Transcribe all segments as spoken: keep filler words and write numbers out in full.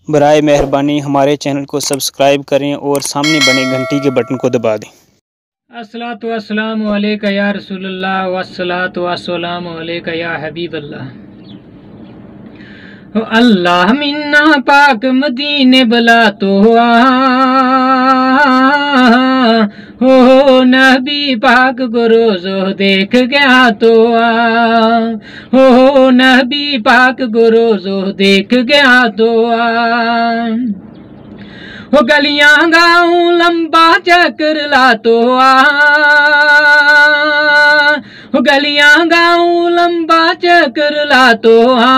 बराए मेहरबानी हमारे चैनल को सब्सक्राइब करें और सामने बने घंटी के बटन को दबा दें। अस्सलातु वस्सलामु अलैका या रसूलल्लाह वस्सलातु वस्सलामु अलैका या हबीबल्लाह। हो अल्लाह मिन्ना पाक मदीने बुला तो आ, हो नबी पाक को रोज़ो देख गया तो आ, हो नबी पाक को रोज़ो देख गया तो आ। हो गलियां गाऊं लंबा चक्कर ला तो आ, हो गलियां गाऊं लंबा चक्कर ला तो आ,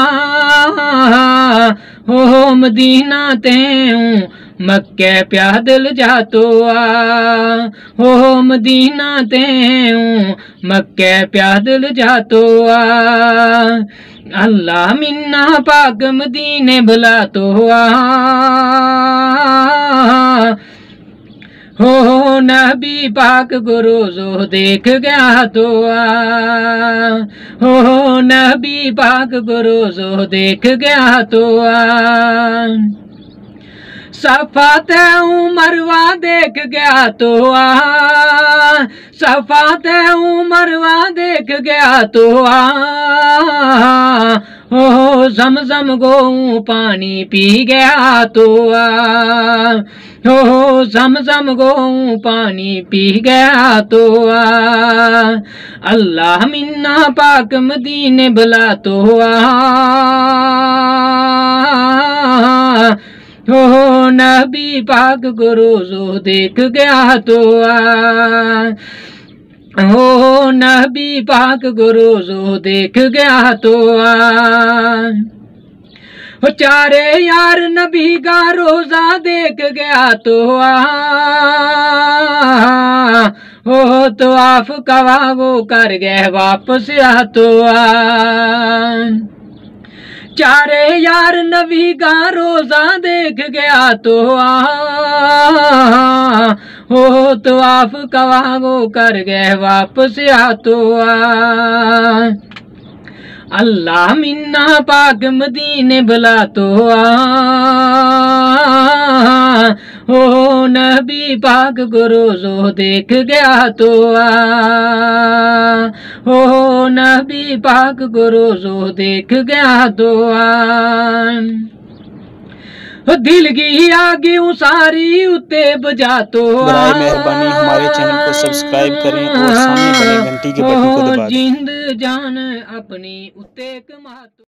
हो मदीना ते मक्के प्यादल जा तो आ, हो मदीना ते मक्के प्यादल जा तो आ। अल्लाह मिन्ना पाक मदीने बुला तो आ, हो नबी पाक को रोज़ो देख गया तो आ, हो नबी पाक को रोज़ो देख गया तो आ। सफा ते मरवा देख गया तो आ, सफा ते मरवा देख गया तो आ, हो ज़मज़म गो पानी पी गया तो आ, हो ज़मज़म गो पानी पी गया तो आ। अल्लाह मिन्ना पाक मदीने बुला तो आ, हो नबी पाक को रोज़ो देख गया तो आ, हो नबी पाक को रोज़ो देख गया तो आ। हो चारे यार नबी का रोज़ा देख गया तो आ, हो तो आप कवा वो कर गए वापस आ तो आ। चारे यार नबी का रोज़ा देख गया तो आ, हो तो आप कवा वो कर गए वापस आ तो आ। अल्लाह मिन्ना पाक मदीने बुला तो आ, हो नबी पाक को रोज़ो देख गया तो आ, हो नबी पाक को रोज़ो देख गया तो आ। दिल की आगे सारी उते बुझा तो आ, बराए मेहरबानी हमारे चैनल को सब्सक्राइब करें और सामने बने घंटी के बटन को दबा दें। जिंद जान अपनी उते कमा तो